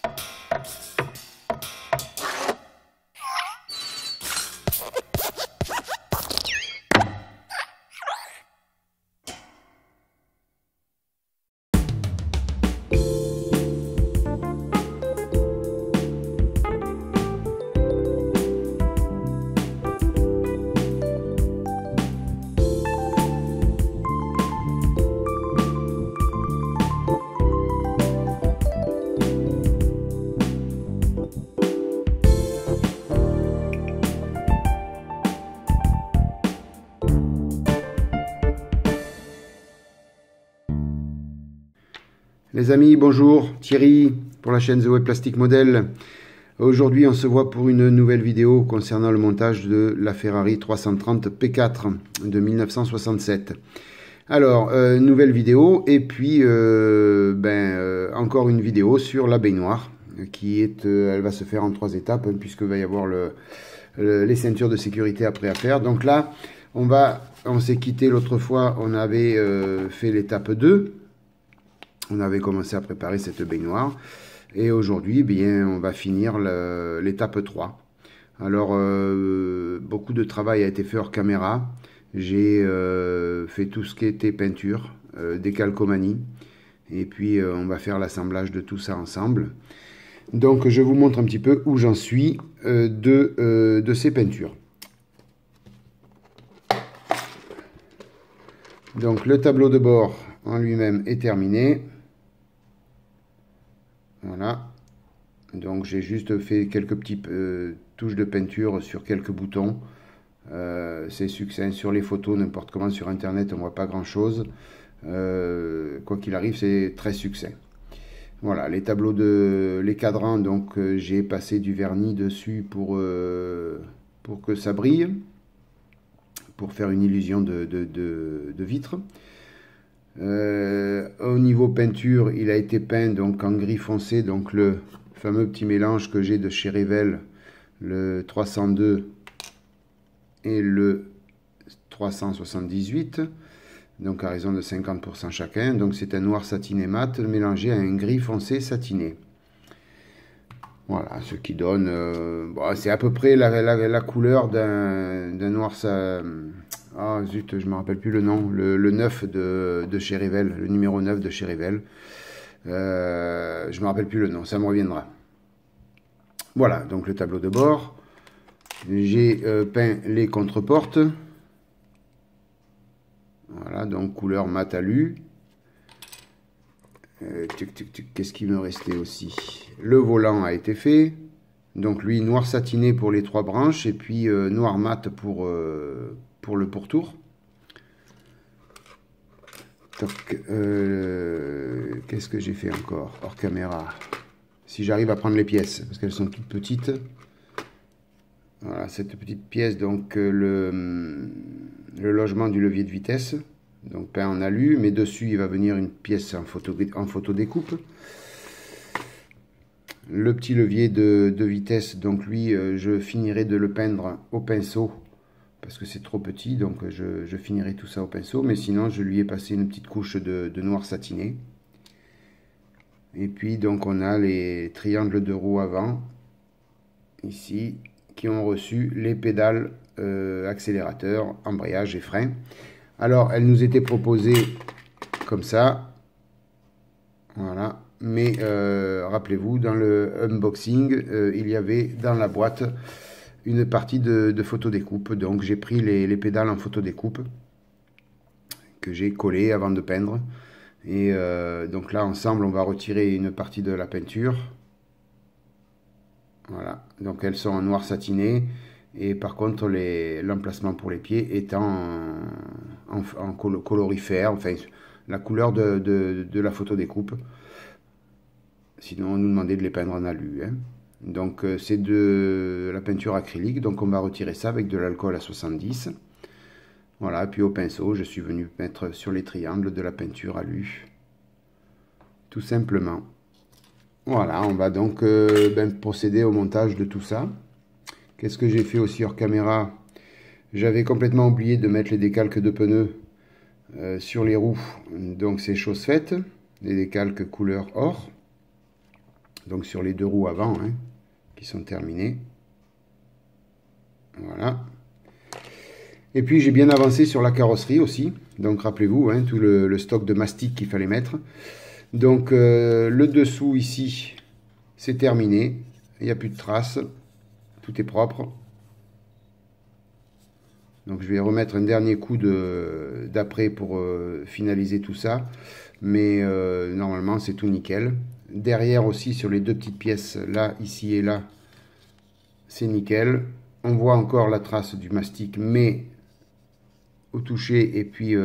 Les amis, bonjour, Thierry pour la chaîne The Web Plastic Model. Aujourd'hui, on se voit pour une nouvelle vidéo concernant le montage de la Ferrari 330 P4 de 1967. Alors, nouvelle vidéo et puis encore une vidéo sur la baignoire qui est, elle va se faire en 3 étapes puisque va y avoir les ceintures de sécurité après à faire. Donc là, on s'est quitté l'autre fois, on avait fait l'étape 2. On avait commencé à préparer cette baignoire et aujourd'hui, bien, on va finir l'étape 3. Alors, beaucoup de travail a été fait hors caméra. J'ai fait tout ce qui était peinture, décalcomanie et puis on va faire l'assemblage de tout ça ensemble. Donc, je vous montre un petit peu où j'en suis de ces peintures. Donc, le tableau de bord en lui-même est terminé. Voilà, donc j'ai juste fait quelques petites touches de peinture sur quelques boutons. C'est succinct sur les photos, n'importe comment sur internet, on voit pas grand chose. Quoi qu'il arrive, c'est très succinct. Voilà, les tableaux les cadrans, donc j'ai passé du vernis dessus pour que ça brille, pour faire une illusion de vitre. Au niveau peinture, il a été peint donc en gris foncé, donc le fameux petit mélange que j'ai de chez Revell, le 302 et le 378, donc à raison de 50% chacun. Donc c'est un noir satiné mat mélangé à un gris foncé satiné. Voilà, ce qui donne, c'est à peu près la couleur d'un noir ah zut, je ne me rappelle plus le nom, le 9 de chez Revell, le numéro 9 de chez Revell. Je ne me rappelle plus le nom, ça me reviendra. Voilà, donc le tableau de bord. J'ai peint les contreportes. Voilà, donc couleur mat alu. Qu'est-ce qui me restait aussi? Le volant a été fait. Donc lui, noir satiné pour les 3 branches et puis noir mat pour le pourtour. Qu'est-ce que j'ai fait encore hors caméra? Si j'arrive à prendre les pièces, parce qu'elles sont toutes petites. Voilà, cette petite pièce, donc le logement du levier de vitesse, donc peint en alu, mais dessus il va venir une pièce en photo découpe. Le petit levier de vitesse, donc lui, je finirai de le peindre au pinceau, parce que c'est trop petit, donc je finirai tout ça au pinceau, mais sinon je lui ai passé une petite couche de noir satiné. Et puis donc on a les triangles de roue avant, ici, qui ont reçu les pédales accélérateur, embrayage et frein. Alors elles nous étaient proposées comme ça, voilà, mais rappelez-vous, dans le unboxing, il y avait dans la boîte une partie de photo découpe, donc j'ai pris les pédales en photo découpe que j'ai collé avant de peindre, et donc là ensemble on va retirer une partie de la peinture. Voilà, donc elles sont en noir satiné, et par contre l'emplacement pour les pieds est en colorifère, enfin la couleur de la photo découpe. Sinon on nous demandait de les peindre en alu, hein. Donc c'est de la peinture acrylique, donc on va retirer ça avec de l'alcool à 70. Voilà, puis au pinceau, je suis venu mettre sur les triangles de la peinture alu, tout simplement. Voilà, on va donc procéder au montage de tout ça. Qu'est-ce que j'ai fait aussi hors caméra? J'avais complètement oublié de mettre les décalques de pneus sur les roues, donc c'est chose faite, les décalques couleur or. donc sur les deux roues avant, hein, qui sont terminées. Voilà. Et puis j'ai bien avancé sur la carrosserie aussi. Donc rappelez-vous, hein, tout le stock de mastic qu'il fallait mettre. Donc le dessous ici, c'est terminé. Il n'y a plus de traces. Tout est propre. Donc je vais remettre un dernier coup d'après pour finaliser tout ça. Mais normalement c'est tout nickel. Derrière aussi sur les deux petites pièces, là, ici et là, c'est nickel. On voit encore la trace du mastic, mais au toucher et puis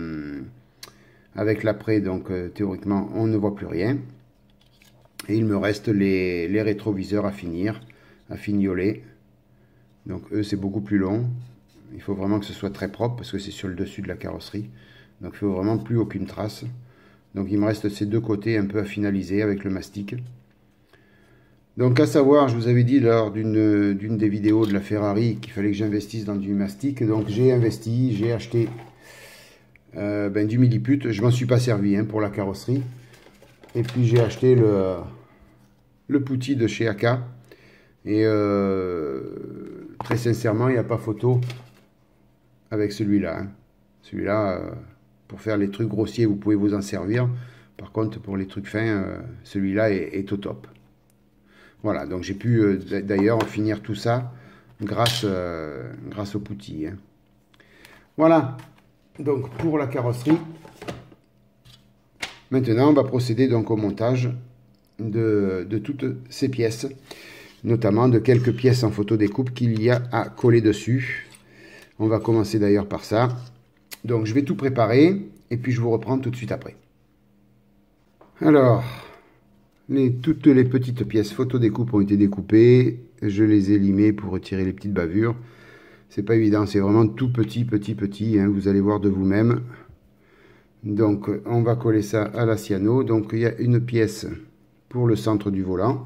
avec l'après, donc théoriquement on ne voit plus rien. Et il me reste les rétroviseurs à finir, à fignoler. Donc eux c'est beaucoup plus long. Il faut vraiment que ce soit très propre parce que c'est sur le dessus de la carrosserie. Donc il faut vraiment plus aucune trace. Donc il me reste ces deux côtés un peu à finaliser avec le mastic. Donc à savoir, je vous avais dit lors d'une des vidéos de la Ferrari qu'il fallait que j'investisse dans du mastic. Donc j'ai investi, j'ai acheté du milliput. Je m'en suis pas servi hein, pour la carrosserie. Et puis j'ai acheté le Putty de chez AK. Et très sincèrement, il n'y a pas photo avec celui-là. Hein. Celui-là, pour faire les trucs grossiers, vous pouvez vous en servir. Par contre, pour les trucs fins, celui-là est au top. Voilà, donc j'ai pu d'ailleurs finir tout ça grâce au Putty. Hein. Voilà, donc pour la carrosserie. Maintenant, on va procéder donc au montage de toutes ces pièces, notamment de quelques pièces en photodécoupe qu'il y a à coller dessus. On va commencer d'ailleurs par ça. Donc je vais tout préparer et puis je vous reprends tout de suite après. Alors, toutes les petites pièces photodécoupe ont été découpées. Je les ai limées pour retirer les petites bavures. C'est pas évident, c'est vraiment tout petit, hein, vous allez voir de vous-même. Donc on va coller ça à la cyano. Donc il y a une pièce pour le centre du volant.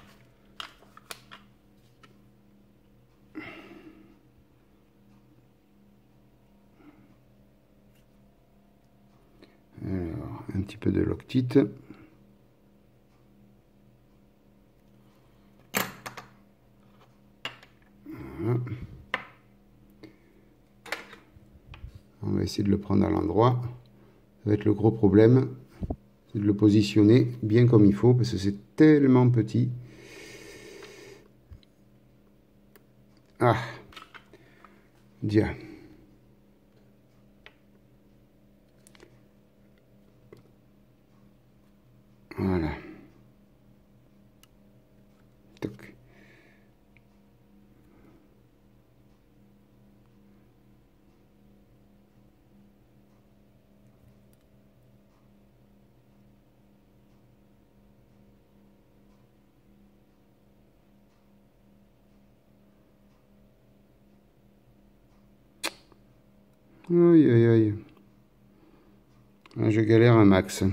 Alors, un petit peu de Loctite. Voilà. On va essayer de le prendre à l'endroit. Ça va être le gros problème, c'est de le positionner bien comme il faut, parce que c'est tellement petit. Ah, dia. Voilà. Toc. Aïe, aïe, aïe. Ah, je galère un max.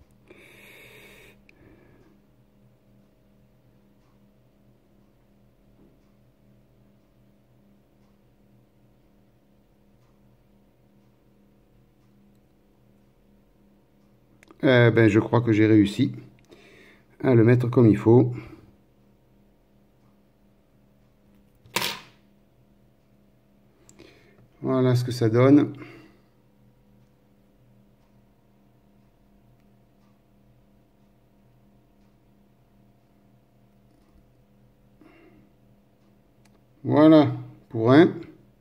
Je crois que j'ai réussi à le mettre comme il faut. Voilà ce que ça donne. Voilà pour un.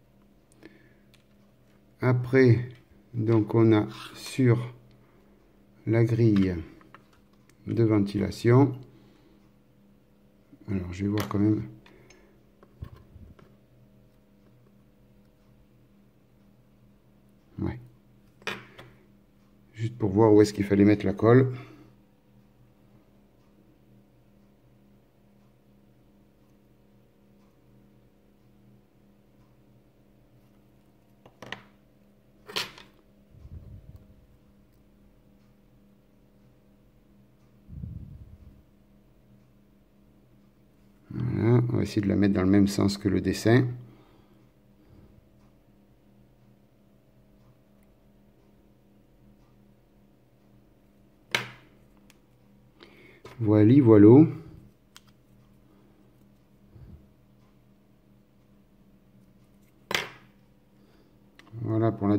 Après, donc on a sur la grille de ventilation. Alors je vais voir quand même. Ouais. Juste pour voir où est-ce qu'il fallait mettre la colle. Voilà, on va essayer de la mettre dans le même sens que le dessin. Voilà, voilà.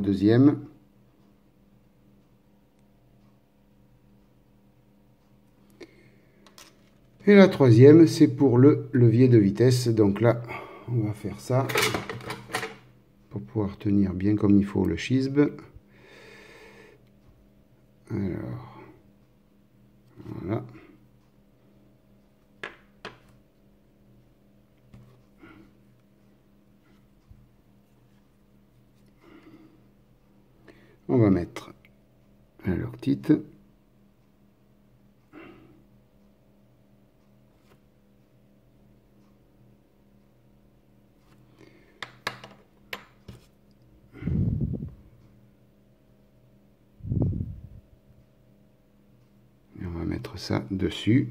deuxième. Et la troisième, c'est pour le levier de vitesse. Donc là, on va faire ça pour pouvoir tenir bien comme il faut le chisbe. Alors, voilà. On va mettre la loctite. Et on va mettre ça dessus.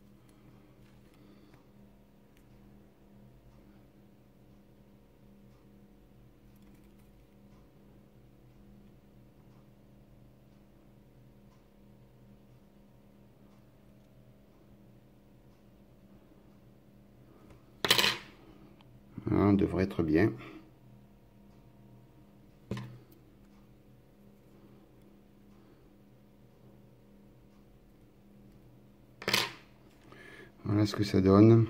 Voilà, on devrait être bien. Voilà ce que ça donne.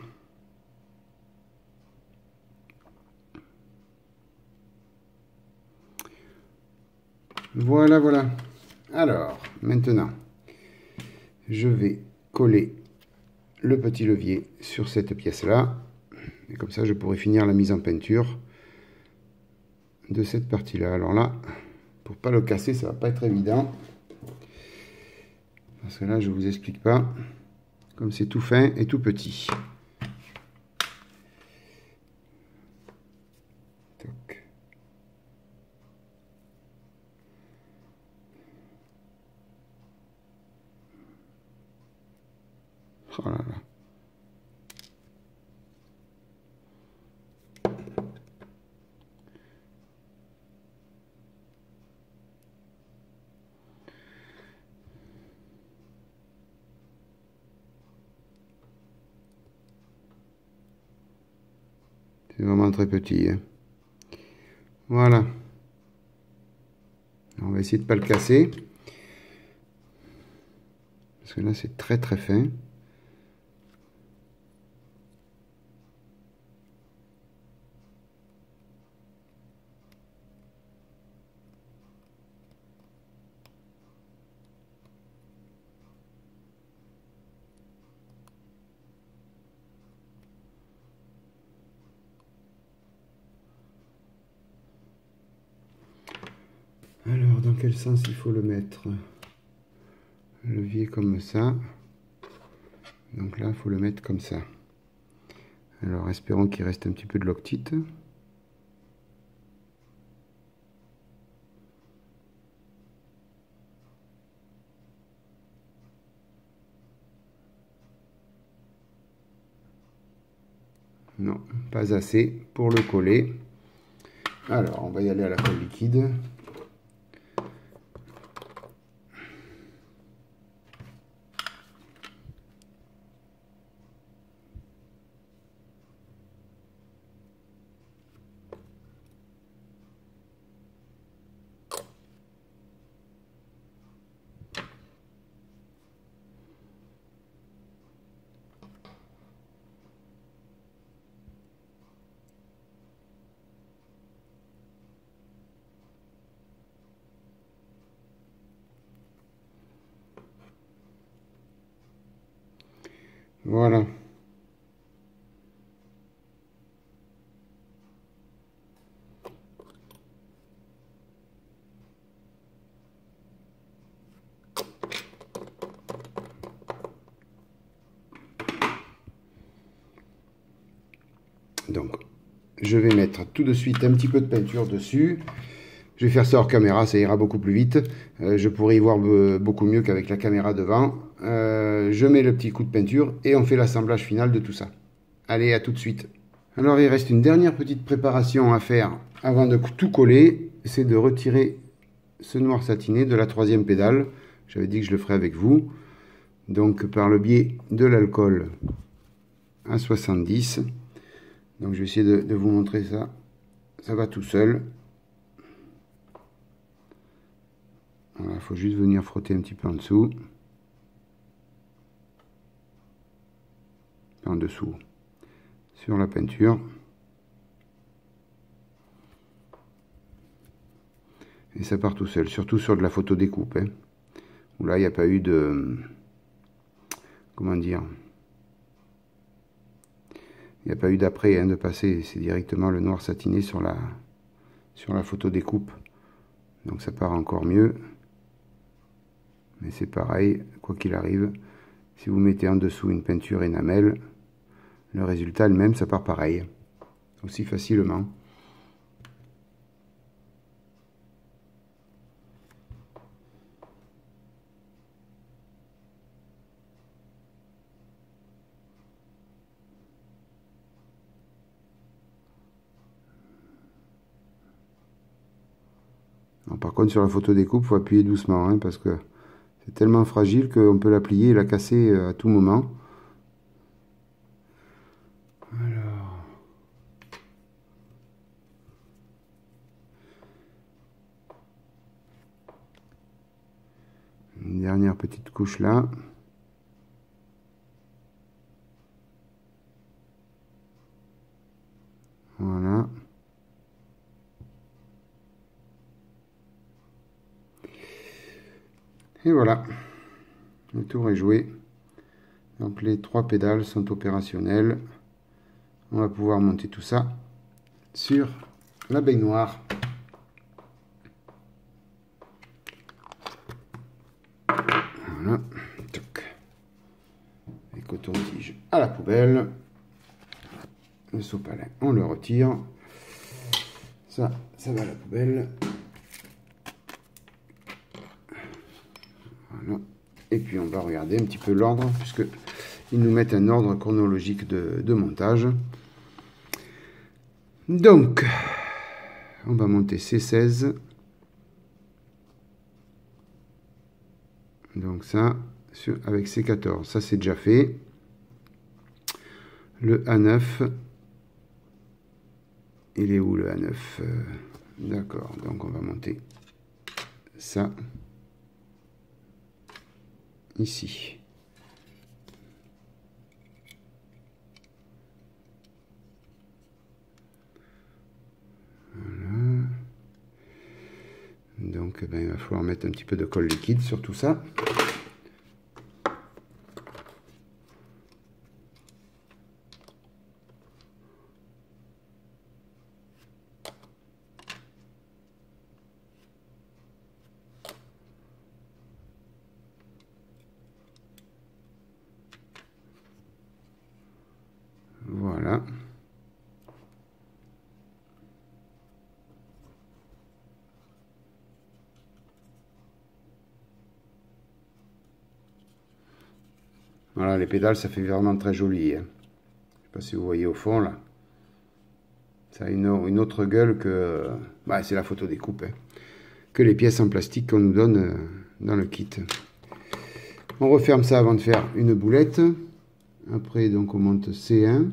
Voilà, voilà. Alors, maintenant, je vais coller le petit levier sur cette pièce-là. Et comme ça, je pourrai finir la mise en peinture de cette partie-là. Alors là, pour pas le casser, ça va pas être évident. Parce que là, je vous explique pas. Comme c'est tout fin et tout petit. Toc. Oh là là. C'est vraiment très petit. Hein. Voilà. On va essayer de ne pas le casser. Parce que là, c'est très très fin. Alors, dans quel sens il faut le mettre? Le levier comme ça. Donc là, il faut le mettre comme ça. Alors, espérons qu'il reste un petit peu de loctite. Non, pas assez pour le coller. Alors, on va y aller à la colle liquide. Voilà. Donc, je vais mettre tout de suite un petit peu de peinture dessus. Je vais faire ça hors caméra, ça ira beaucoup plus vite. Je pourrai y voir beaucoup mieux qu'avec la caméra devant. Je mets le petit coup de peinture et on fait l'assemblage final de tout ça. Allez, à tout de suite. Alors, il reste une dernière petite préparation à faire avant de tout coller. C'est de retirer ce noir satiné de la troisième pédale. J'avais dit que je le ferais avec vous. Donc, par le biais de l'alcool à 70. Donc, je vais essayer de vous montrer ça. Ça va tout seul. Voilà, il faut juste venir frotter un petit peu en dessous. En dessous. Sur la peinture. Et ça part tout seul, surtout sur de la photo découpe. Hein, où là, il n'y a pas eu de... Comment dire? Il n'y a pas eu d'après, hein, de passer. C'est directement le noir satiné sur la photo découpe. Donc ça part encore mieux. Mais c'est pareil, quoi qu'il arrive. Si vous mettez en dessous une peinture énamel, le résultat elle-même, ça part pareil. Aussi facilement. Alors, par contre, sur la photo découpe, il faut appuyer doucement, hein, parce que c'est tellement fragile qu'on peut la plier et la casser à tout moment. Alors... Une dernière petite couche là. Voilà. Et voilà. Le tour est joué. Donc les 3 pédales sont opérationnelles. On va pouvoir monter tout ça sur la baignoire. Voilà. Les cotons-tiges à la poubelle. Le sopalin, on le retire. Ça va à la poubelle. Voilà. Et puis on va regarder un petit peu l'ordre, puisque ils nous mettent un ordre chronologique de montage. Donc, on va monter C16. Donc ça, avec C14, ça c'est déjà fait. Le A9, il est où le A9? D'accord, donc on va monter ça ici. Voilà. Donc ben, il va falloir mettre un petit peu de colle liquide sur tout ça. Voilà. Voilà, les pédales, ça fait vraiment très joli. Hein. Je ne sais pas si vous voyez au fond, là. Ça a une autre gueule que... Bah, c'est la photo découpe. Hein, que les pièces en plastique qu'on nous donne dans le kit. On referme ça avant de faire une boulette. Après, donc, on monte C1.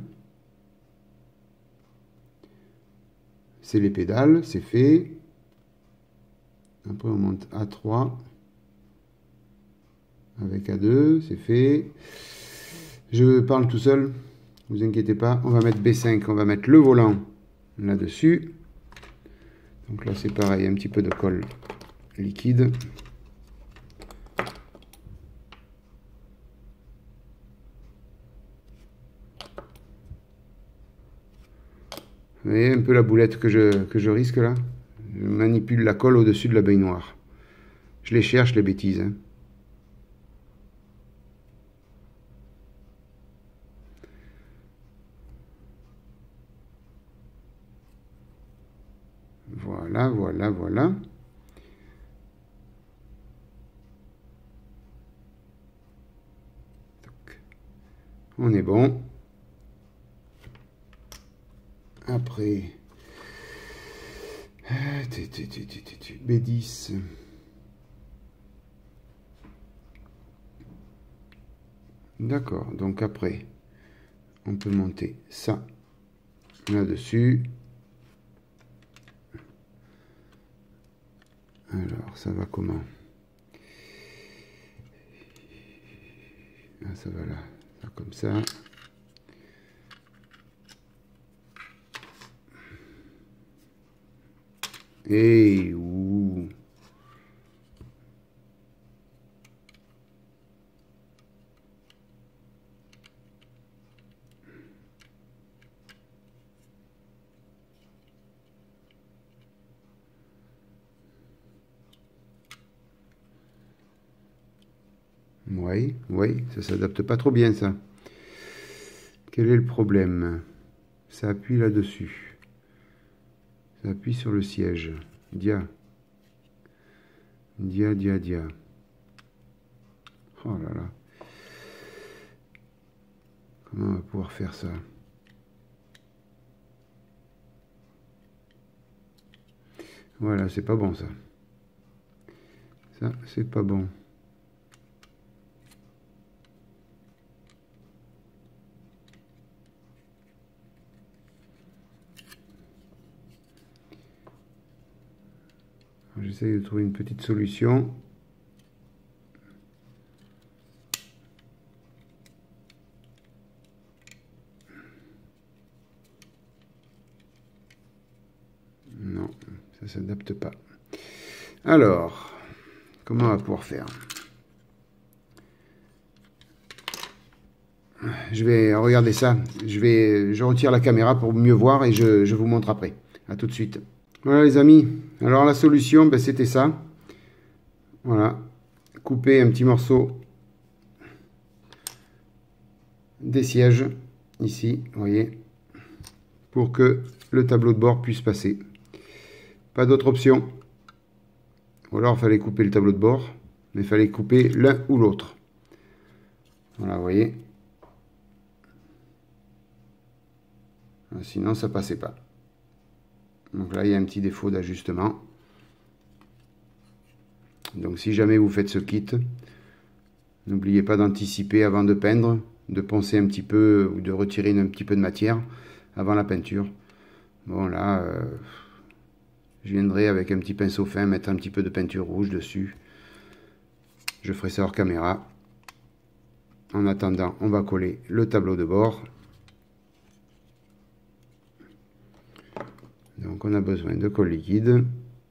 C'est les pédales, c'est fait. Après, on monte A3. Avec A2, c'est fait. Je parle tout seul, vous inquiétez pas. On va mettre B5, on va mettre le volant là-dessus. Donc là, c'est pareil, un petit peu de colle liquide. Vous voyez un peu la boulette que je risque là? Je manipule la colle au-dessus de la baignoire. Je les cherche, les bêtises. Hein. Voilà, voilà, voilà. On est bon. Après, B10. D'accord, donc après, on peut monter ça là-dessus. Alors, ça va comment? Ah, ça va là, ça, comme ça. Et ouh. Oui, oui, ça s'adapte pas trop bien ça. Quel est le problème? Ça appuie là-dessus. Ça appuie sur le siège. Dia. Dia, dia, dia. Oh là là. Comment on va pouvoir faire ça? Voilà, c'est pas bon ça. Ça, c'est pas bon. J'essaye de trouver une petite solution. Non, ça s'adapte pas. Alors, comment on va pouvoir faire? Je vais regarder ça. Je retire la caméra pour mieux voir et je vous montre après. À tout de suite. Voilà les amis. Alors la solution, ben, c'était ça. Voilà. Couper un petit morceau des sièges ici, vous voyez, pour que le tableau de bord puisse passer. Pas d'autre option. Ou alors il fallait couper le tableau de bord, mais il fallait couper l'un ou l'autre. Voilà, vous voyez. Sinon ça passait pas. Donc là il y a un petit défaut d'ajustement. Donc si jamais vous faites ce kit, n'oubliez pas d'anticiper avant de peindre, de poncer un petit peu ou de retirer un petit peu de matière avant la peinture. Bon là, je viendrai avec un petit pinceau fin mettre un petit peu de peinture rouge dessus. Je ferai ça hors caméra. En attendant, on va coller le tableau de bord. Donc on a besoin de colle liquide.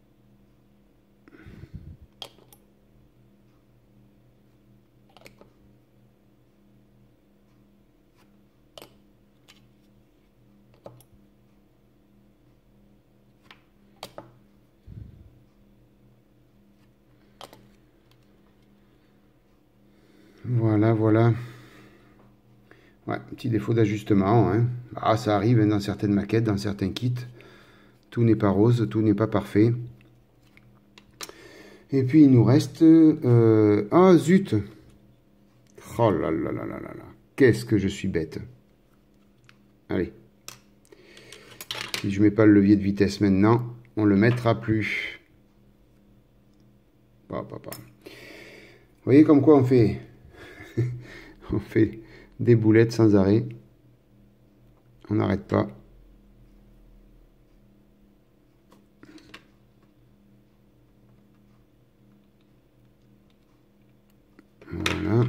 Voilà, voilà. Ouais, petit défaut d'ajustement, hein. Ah, ça arrive dans certaines maquettes, dans certains kits. Tout n'est pas rose, tout n'est pas parfait. Et puis il nous reste... Ah, zut! Oh là là là là là là. Qu'est-ce que je suis bête. Allez. Si je mets pas le levier de vitesse maintenant, on le mettra plus. Vous voyez comme quoi on fait... on fait des boulettes sans arrêt. On n'arrête pas. Voilà.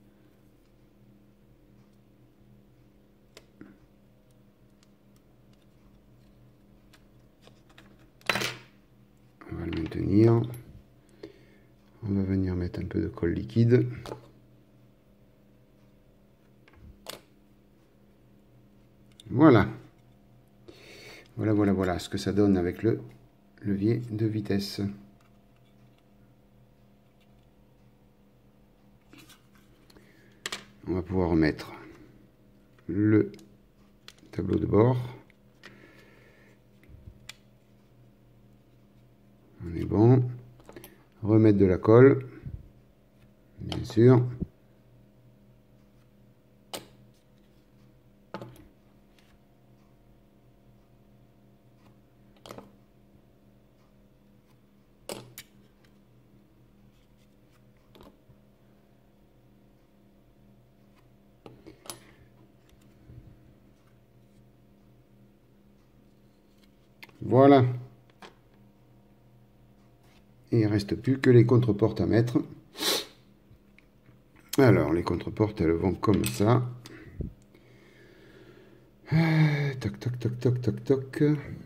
On va le maintenir. On va venir mettre un peu de colle liquide. Voilà. Voilà ce que ça donne avec le levier de vitesse. On va pouvoir remettre le tableau de bord. On est bon. Remettre de la colle, bien sûr. Voilà. Et il ne reste plus que les contreportes à mettre. Alors, les contreportes, elles vont comme ça. Toc, toc, toc, toc, toc, toc.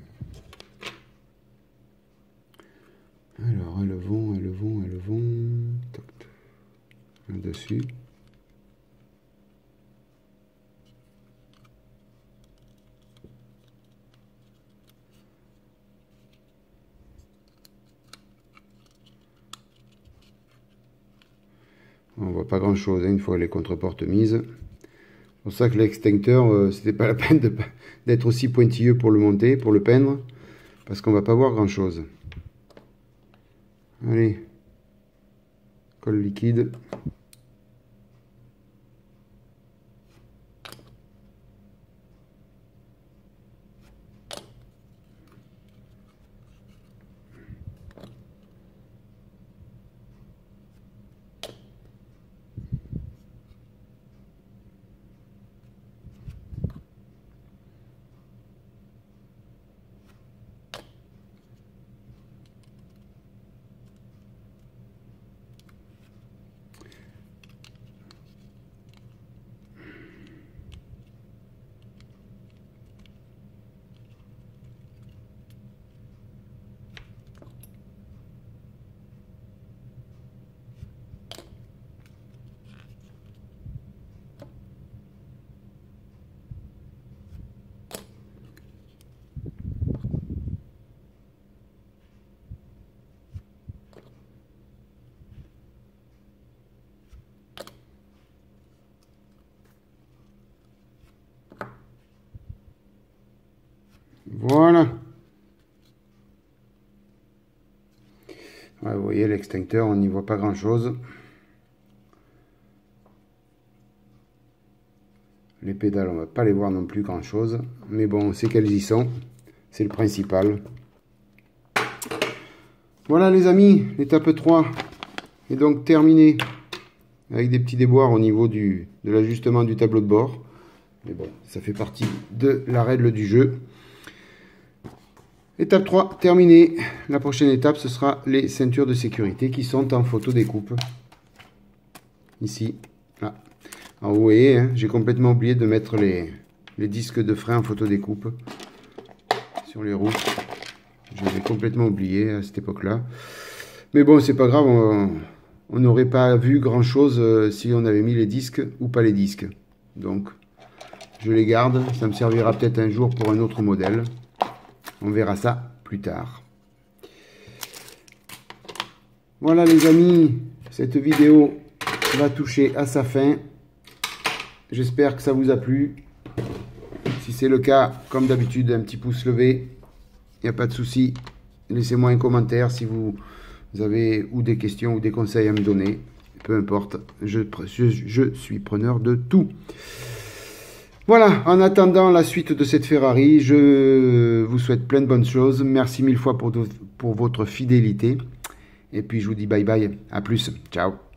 Alors, elles vont. Toc, toc. Là-dessus. On voit pas grand chose, hein, une fois les contreportes mises. C'est pour ça que l'extincteur, c'était pas la peine d'être aussi pointilleux pour le monter, pour le peindre, parce qu'on va pas voir grand chose. Allez, colle liquide. Voilà. Ouais, vous voyez l'extincteur, on n'y voit pas grand chose. Les pédales, on va pas les voir non plus grand chose. Mais bon, on sait qu'elles y sont. C'est le principal. Voilà les amis, l'étape 3 est donc terminée. Avec des petits déboires au niveau de l'ajustement du tableau de bord. Mais bon, ça fait partie de la règle du jeu. Étape 3, terminée. La prochaine étape, ce sera les ceintures de sécurité qui sont en photo découpe. Ici, là. Alors vous voyez, hein, j'ai complètement oublié de mettre les disques de frein en photo découpe sur les roues. J'avais complètement oublié à cette époque-là. Mais bon, c'est pas grave, on n'aurait pas vu grand-chose si on avait mis les disques ou pas les disques. Donc, je les garde. Ça me servira peut-être un jour pour un autre modèle. On verra ça plus tard. Voilà les amis, cette vidéo va toucher à sa fin. J'espère que ça vous a plu. Si c'est le cas, comme d'habitude, un petit pouce levé. Il n'y a pas de souci. Laissez-moi un commentaire si vous avez ou des questions ou des conseils à me donner. Peu importe, je suis preneur de tout. Voilà, en attendant la suite de cette Ferrari, je vous souhaite plein de bonnes choses. Merci mille fois pour votre fidélité. Et puis je vous dis bye bye, à plus, ciao.